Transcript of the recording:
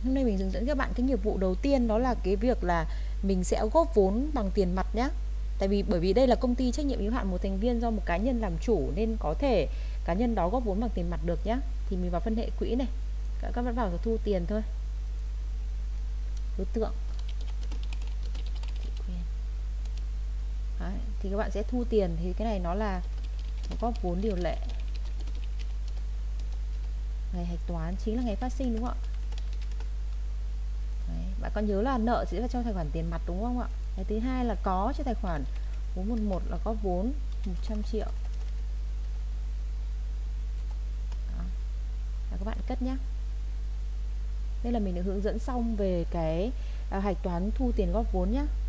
Hôm nay mình hướng dẫn các bạn cái nghiệp vụ đầu tiên, đó là cái việc là mình sẽ góp vốn bằng tiền mặt nhé. Bởi vì đây là công ty trách nhiệm hữu hạn một thành viên do một cá nhân làm chủ, nên có thể cá nhân đó góp vốn bằng tiền mặt được nhé. Thì mình vào phân hệ quỹ này, các bạn vào thu tiền thôi. Đối tượng đấy, thì các bạn sẽ thu tiền. Thì cái này nó là góp vốn điều lệ. Ngày hạch toán chính là ngày phát sinh, đúng không ạ? Đấy, bạn có nhớ là nợ sẽ là cho tài khoản tiền mặt đúng không ạ? Cái thứ hai là có cho tài khoản 411 là góp vốn 100 triệu. Đó. Và các bạn cất nhé. Đây là mình đã hướng dẫn xong về cái hạch toán thu tiền góp vốn nhé.